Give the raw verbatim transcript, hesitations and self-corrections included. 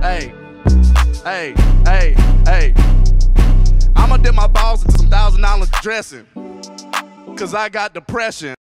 Hey, hey, hey, hey. I'ma dip my balls into some thousand dollar dressing, cause I got depression.